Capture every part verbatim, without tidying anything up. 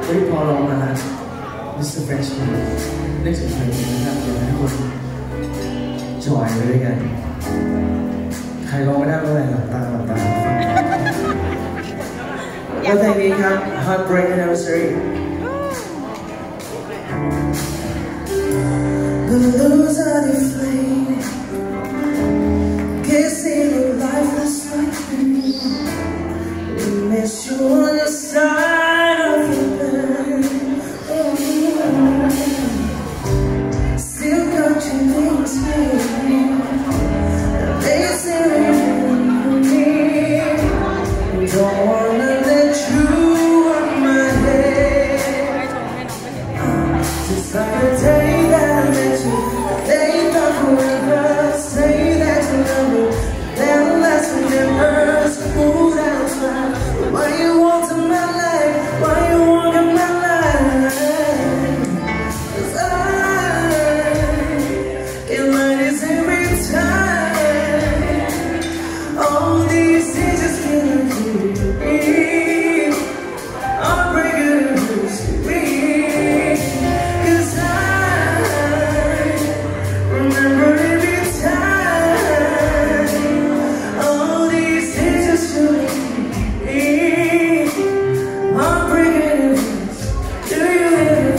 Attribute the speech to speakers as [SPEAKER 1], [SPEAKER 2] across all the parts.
[SPEAKER 1] วันนี้พอลองมามิสเตอร์เฟรชแมนเล่นเฉยๆนะครับอยากให้ทุกคนจอยไปด้วยกันใครลองไม่ได้ก็เลยหลับตาหลับตาแล้วเพลงนี้ครับ Heartbreak Anniversary The blues are deflated, kissing a lifeless like me. We miss you on the side of the bed. Still got your things made. They say me. Don't wanna let you on my head. Just like a day that I met you, they thought forever. Say that you love me, then let's remember. Smooth outside. Why you want in my life? Why you want in my life? 'Cause I get like this every time. All these things just feeling to me. I'm breaking loose to me. 'Cause I remember every time. All these things just feeling to me. I'm breaking loose. Do you ever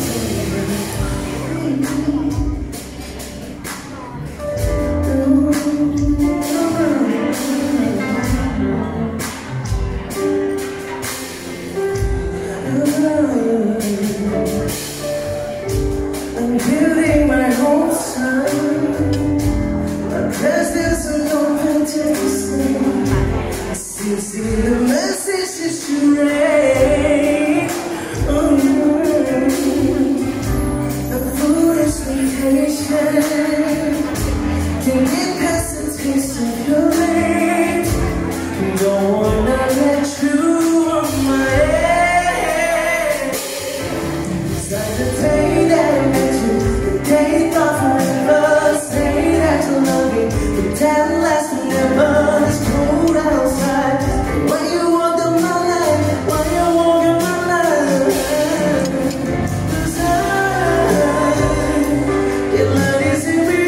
[SPEAKER 1] I'm building my home, son. My presence is open to the sun. I still see the message that you read. A foolish vacation can get past the taste of your lips. Don't wanna let you on my head. It's like the day that I met you, the day thought forever. Say that you love me, but that lasts forever. It's cold outside. Why you walk in my life? Why you walk in my life? 'Cause I get like this every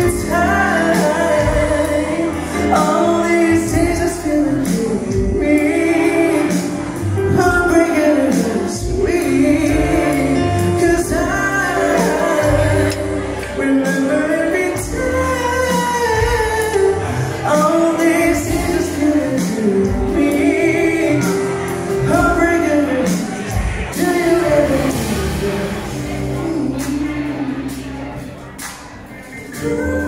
[SPEAKER 1] time. All these things just feeling to me. I'm breaking it sweet. 'Cause I remember every time. All these things just feeling to me. I'm breaking it. Do you ever do?